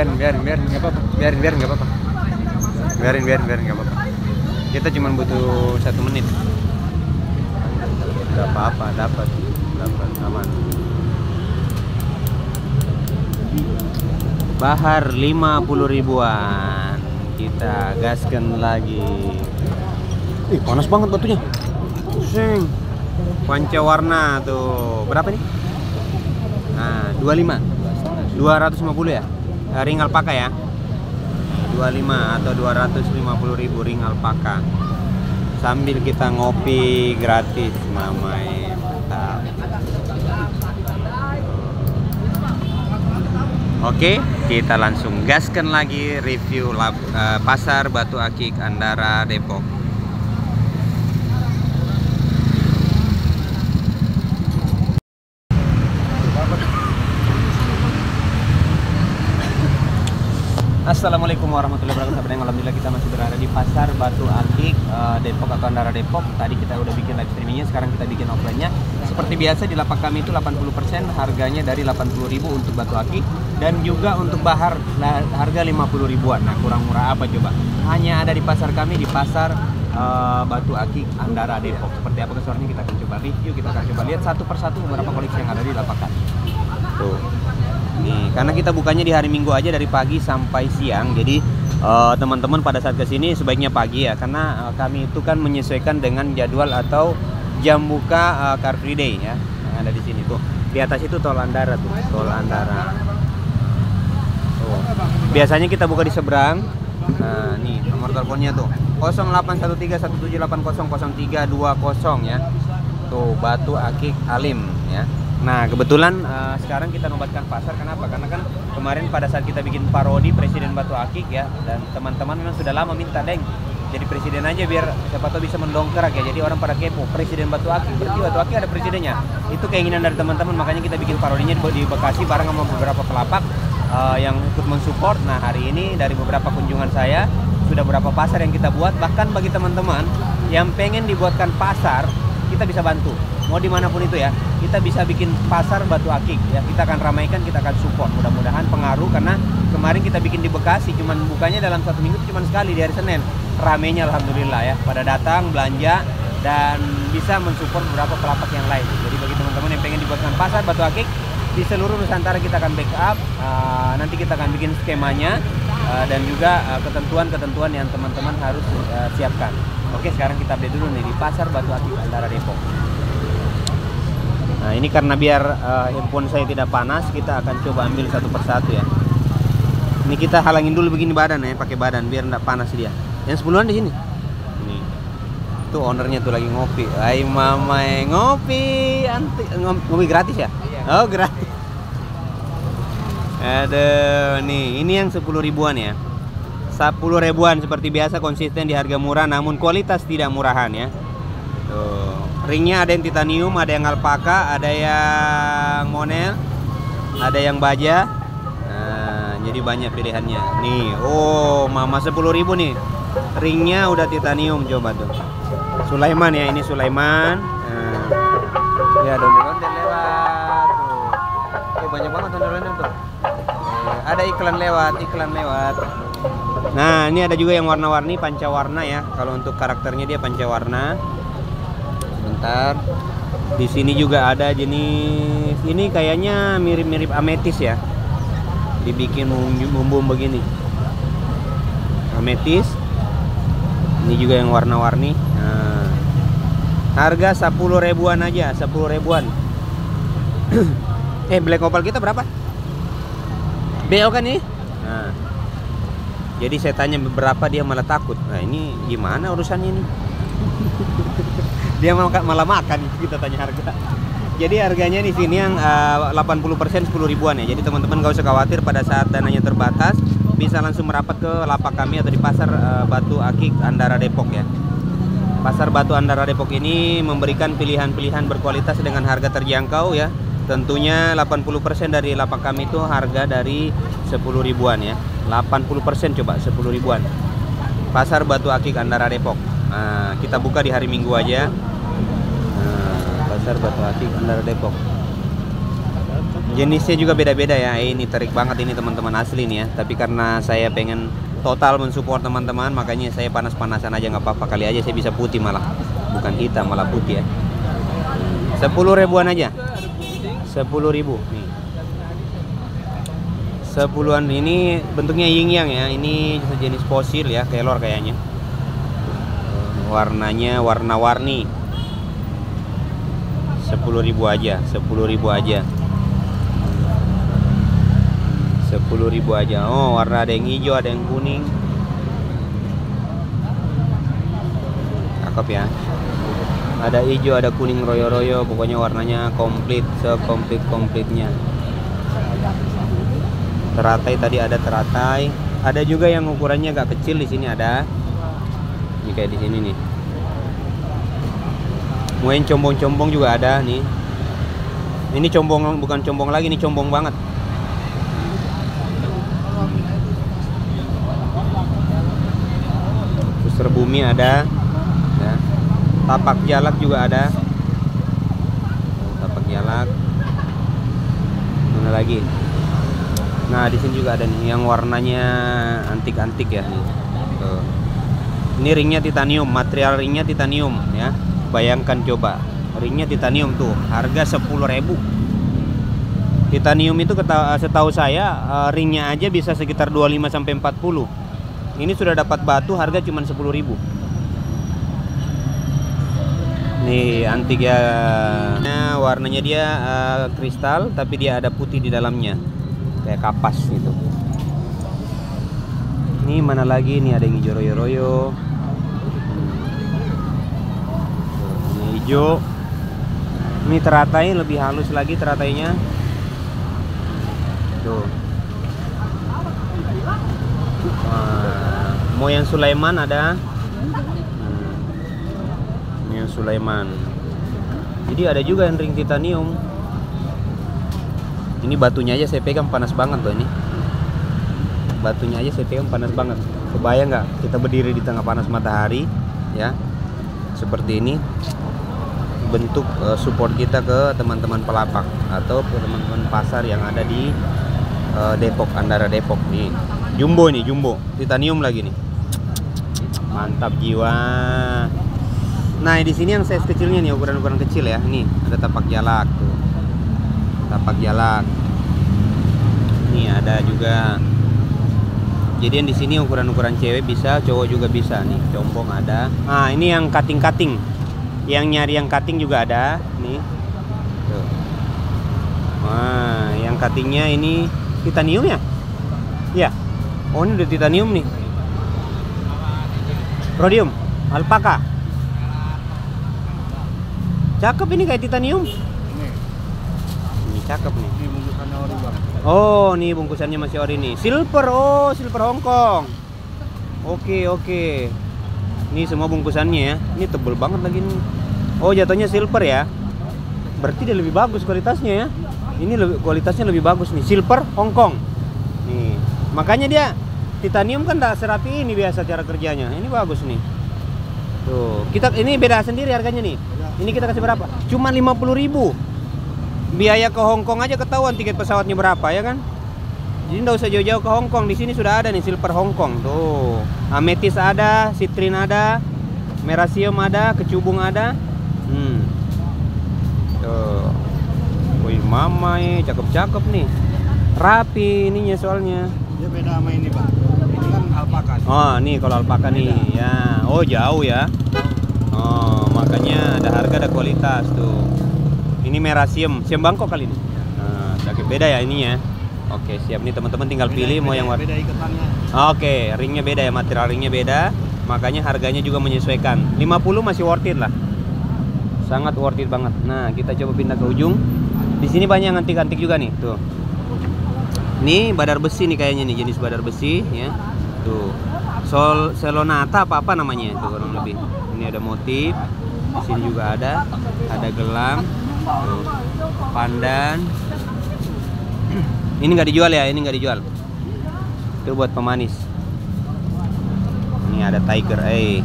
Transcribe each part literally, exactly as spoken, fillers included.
biarin, biarin, biarin, nggak apa-apa, biarin, biarin, nggak apa-apa, biarin, biarin, biarin, nggak apa-apa. Kita cuma butuh satu menit. Nggak apa-apa, dapat, dapat, aman. Bahar lima puluh ribuan. Kita gaskan lagi. Ih, panas banget batunya. Pusing. Pancawarna tuh. Berapa nih? Nah, dua puluh lima. dua ratus lima puluh ya? Ring alpaka ya? dua puluh lima atau dua ratus lima puluh ribu ring alpaka. Sambil kita ngopi gratis, mamai. Mantap. Oke, kita langsung gaskan lagi review lab, uh, pasar Batu Akik Andara Depok. Assalamualaikum warahmatullahi wabarakatuh. Alhamdulillah kita masih berada di pasar Batu Akik uh, Depok atau Andara Depok. Tadi kita udah bikin live streamingnya, sekarang kita bikin offline-nya. Seperti biasa di lapak kami itu delapan puluh persen harganya dari delapan puluh ribu untuk Batu Akik, dan juga untuk bahar harga lima puluh ribuan. Nah, kurang murah apa coba? Hanya ada di pasar kami, di pasar uh, Batu Akik Andara Depok. Seperti apa kesuaranya kita akan coba review, kita akan coba lihat satu persatu beberapa koleksi yang ada di lapak kami. Tuh. Nih, karena kita bukanya di hari Minggu aja dari pagi sampai siang, jadi teman-teman uh, pada saat kesini sebaiknya pagi ya, karena uh, kami itu kan menyesuaikan dengan jadwal atau jam buka uh, Car Free Day ya, yang ada di sini tuh. Di atas itu tol Andara tuh, tol Andara. Tuh. Biasanya kita buka di seberang. Nah, nih nomor teleponnya tuh nol delapan satu tiga satu tujuh delapan nol nol tiga dua nol ya. Tuh Batu Akik Alim ya. Nah, kebetulan uh, sekarang kita nobatkan pasar. Kenapa? Karena kan kemarin pada saat kita bikin parodi Presiden Batu Akik ya, dan teman-teman memang sudah lama minta, Deng, jadi presiden aja biar siapa tahu bisa mendongkrak ya. Jadi orang pada kepo, Presiden Batu Akik, berarti Batu Akik ada presidennya. Itu keinginan dari teman-teman, makanya kita bikin parodinya di Bekasi bareng sama beberapa pelapak uh, yang ikut mensupport. Nah, hari ini dari beberapa kunjungan saya sudah beberapa pasar yang kita buat. Bahkan bagi teman-teman yang pengen dibuatkan pasar, kita bisa bantu. Mau dimanapun itu ya, kita bisa bikin pasar Batu Akik ya. Kita akan ramaikan, kita akan support. Mudah-mudahan pengaruh, karena kemarin kita bikin di Bekasi, cuman bukanya dalam satu minggu cuman sekali di hari Senin. Ramenya alhamdulillah ya, pada datang belanja dan bisa mensupport beberapa pelapak yang lain. Jadi bagi teman-teman yang pengen dibuatkan pasar Batu Akik di seluruh Nusantara, kita akan backup. Uh, nanti kita akan bikin skemanya uh, dan juga ketentuan-ketentuan uh, yang teman-teman harus uh, siapkan. Oke, sekarang kita update dulu nih di pasar Batu Akik Andara Depok. Nah, ini karena biar uh, handphone saya tidak panas, kita akan coba ambil satu persatu ya. Ini kita halangin dulu begini badan ya, pakai badan biar tidak panas dia. Yang sepuluhan di sini. Nih. Tuh ownernya tuh lagi ngopi. Hai mama, ngopi. Anti ngopi gratis ya? Iya. Oh, gratis. Aduh, nih, ini yang sepuluh ribuan ya. sepuluh ribuan seperti biasa, konsisten di harga murah namun kualitas tidak murahan ya. Tuh. Ringnya ada yang titanium, ada yang alpaka, ada yang monel, ada yang baja. Nah, jadi banyak pilihannya. Nih, oh, mama sepuluh ribu nih. Ringnya udah titanium, coba tuh. Sulaiman ya, ini Sulaiman. Nah, ya ondel-ondel lewat tuh. Eh, banyak banget ondel-ondel tuh. Eh, ada iklan lewat, iklan lewat. Nah, ini ada juga yang warna-warni, pancawarna ya. Kalau untuk karakternya dia pancawarna. Bentar. Di sini juga ada jenis ini kayaknya mirip-mirip ametis ya. Dibikin bumbum begini. Ametis. Ini juga yang warna-warni. Nah. Harga sepuluh ribuan aja, sepuluh ribuan. eh, black opal kita berapa? B L kan ini? Nah. Jadi saya tanya berapa, dia malah takut. Nah, ini gimana urusannya ini? Dia malah makan, kita tanya harga. Jadi harganya di sini yang uh, delapan puluh persen sepuluh ribuan ya. Jadi teman-teman gak usah khawatir pada saat dananya terbatas, bisa langsung merapat ke lapak kami atau di pasar uh, Batu Akik Andara Depok ya. Pasar Batu Andara Depok ini memberikan pilihan-pilihan berkualitas dengan harga terjangkau ya. Tentunya delapan puluh persen dari lapak kami itu harga dari sepuluh ribuan ya. delapan puluh persen coba sepuluh ribuan. Pasar Batu Akik Andara Depok. Nah, kita buka di hari Minggu aja. Nah, pasar Batu Akik Andara Depok. Jenisnya juga beda-beda ya. Ini terik banget ini teman-teman, asli nih ya. Tapi karena saya pengen total mensupport teman-teman, makanya saya panas-panasan aja, nggak apa-apa. Kali aja saya bisa putih malah, bukan hitam malah putih ya. Sepuluh ribuan aja. Sepuluh ribu nih. Sepuluhan ini bentuknya yin yang ya. Ini sejenis fosil ya, kelor kayaknya. Warnanya warna-warni. Sepuluh ribu aja, sepuluh ribu aja. Sepuluh ribu aja. Oh, warna ada yang hijau, ada yang kuning. Cakep ya. Ada hijau, ada kuning royo-royo. Pokoknya warnanya komplit, sekomplit-komplitnya. Teratai tadi ada teratai. Ada juga yang ukurannya agak kecil, di sini ada. Ini kayak di sini nih. Mungkin combong-combong juga ada nih. Ini combong, bukan combong lagi, ini combong banget. Suster bumi ada ya. Tapak jalak juga ada. Tapak jalak. Mana lagi? Nah, di sini juga ada nih yang warnanya antik-antik ya. Tuh. Ini ringnya titanium, material ringnya titanium ya. Bayangkan coba, ringnya titanium tuh, harga sepuluh ribu. Titanium itu setahu saya ringnya aja bisa sekitar dua puluh lima sampai empat puluh. Ini sudah dapat batu, harga cuma sepuluh ribu. Nih antik ya. Nah, warnanya dia uh, kristal, tapi dia ada putih di dalamnya, kayak kapas gitu. Ini mana lagi? Nih ada yang hijau royo-royo. Ini hijau. Ini teratai lebih halus lagi teratainya. Tuh. Nah, moyang Sulaiman ada. Hmm. Moyang Sulaiman. Jadi ada juga yang ring titanium. Ini batunya aja saya pegang panas banget loh ini. Batunya aja saya pegang panas banget. Kebayang nggak kita berdiri di tengah panas matahari ya, seperti ini. Bentuk uh, support kita ke teman-teman pelapak atau ke teman-teman pasar yang ada di uh, Depok, Andara Depok nih. Jumbo nih, jumbo, titanium lagi nih. Mantap jiwa. Nah, di sini yang size kecilnya nih, ukuran-ukuran kecil ya. Nih, ada tapak jalak tuh. Tapak jalak. Nih ada juga. Jadi yang di sini ukuran-ukuran cewek bisa, cowok juga bisa nih. Combong ada. Nah, ini yang cutting-cutting. Yang nyari yang cutting juga ada nih. Tuh. Nah, yang cuttingnya ini titanium ya? Iya. Oh, ini udah titanium nih. Rhodium, alpaka. Cakep ini kayak titanium. Ini. Ini cakep nih. Ini bungkusannya ori, Bang. Oh, nih bungkusannya masih ori nih. Silver, oh, silver Hong Kong. Oke, oke. Ini semua bungkusannya ya. Ini tebel banget lagi nih. Oh, jatuhnya silver ya. Berarti dia lebih bagus kualitasnya ya. Ini lebih, kualitasnya lebih bagus nih. Silver Hong Kong. Nih, makanya dia titanium kan tak serapi ini biasa cara kerjanya. Ini bagus nih. Tuh, kita ini beda sendiri harganya nih. Ini kita kasih berapa? Cuma lima puluh ribu. Biaya ke Hong Kong aja ketahuan tiket pesawatnya berapa ya kan? Jadi nggak usah jauh-jauh ke Hong Kong. Di sini sudah ada nih silver Hong Kong. Tuh, ametis ada, citrin ada, merasium ada, kecubung ada. Hmm. Tuh. Wih, mama ya, cakep-cakep nih. Rapi ininya soalnya. Dia beda sama ini, Bang. Ini kan alpaka. Oh, nih kalau alpaka nih, ya. Oh, jauh ya. Oh, makanya ada harga, ada kualitas tuh. Ini merasium, siam Bangkok kali ini. Nah, sakit beda ya ininya. Oke, siap nih teman-teman, tinggal Beda, pilih beda, mau yang warna. beda ikatannya. Oke, ringnya beda ya, material ringnya beda. Makanya harganya juga menyesuaikan. lima puluh masih worth it lah. Sangat worth it banget. Nah, kita coba pindah ke ujung. Di sini banyak yang antik-antik juga nih, tuh. Ini badar besi nih kayaknya nih, jenis badar besi ya. Tuh. Sol Selonata apa apa namanya itu kurang lebih. Ini ada motif. Di sini juga ada. Ada gelang. Tuh. Pandan. Ini nggak dijual ya, ini nggak dijual. Itu buat pemanis. Ini ada tiger eye.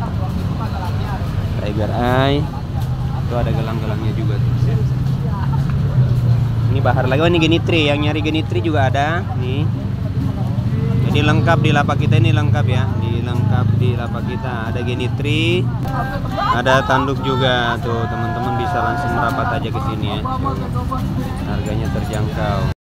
Tiger eye. Itu ada gelang-gelangnya juga tuh. Ini bahar lagi. Oh, ini genitri. Yang nyari genitri juga ada. Nih. Jadi lengkap di lapak kita ini lengkap ya. Di lengkap di lapak kita ada genitri, ada tanduk juga tuh teman-teman bisa langsung merapat aja ke sini ya. Harganya terjangkau.